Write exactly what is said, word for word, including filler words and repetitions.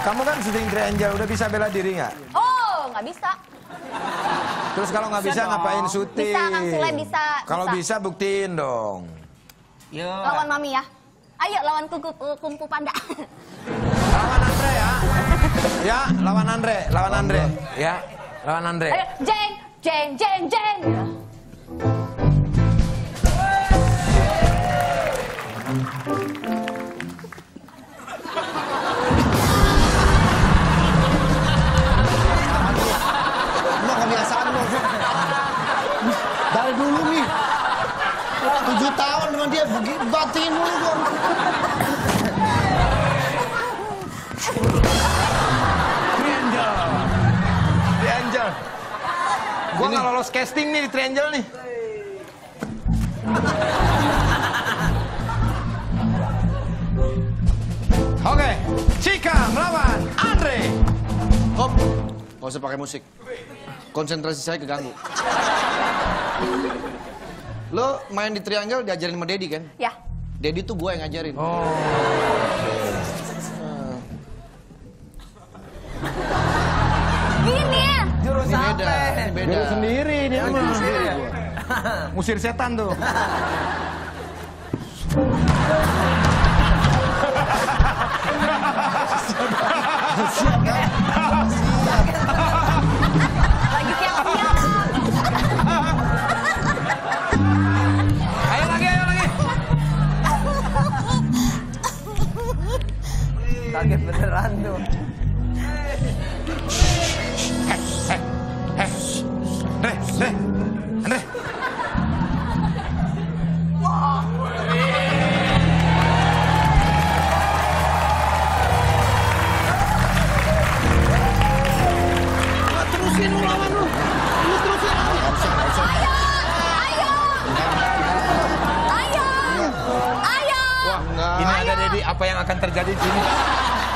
Kamu kan syuting Triangle, udah bisa bela diri nggak? Oh, nggak bisa. Terus kalau nggak bisa, bisa ngapain syuting? Bisa, Kang Sule, bisa. Kalau bisa. bisa buktiin dong. Yo. Lawan Mami ya. Ayo lawan Kungfu, Kungfu Panda. Lawan Andre ya. Ya, lawan Andre, lawan Andre. Ya, lawan Andre. Ayo, jeng, jeng, jeng, jeng. Lo kebiasaan lo. Dari dulu nih. Tujuh tahun dengan dia begitu batin dulu dong. Triangle. Triangle. Gua nggak lolos casting nih di Triangle nih. Oke, Cika melawan Andre. Hop, nggak usah pakai musik. Konsentrasi saya keganggu. Lo main di Triangle diajarin sama Dedi kan? Ya. Dedi tuh gue yang ngajarin. Oh. Gini ya. Jurus Ini apa? beda, ini beda. Beda sendiri dia mah. Sendiri gua. Musir setan tuh. Siap kan? Lagi siap-siap. Ayo lagi, ayo lagi. Kaget beneran tuh. Andre, Andre, Andre. Terusin lu lawan lu. Lu terusin. Ayo, ayo. Ayo. Ayo. Wah, enggak. Ini ada Dedi, apa yang akan terjadi di sini?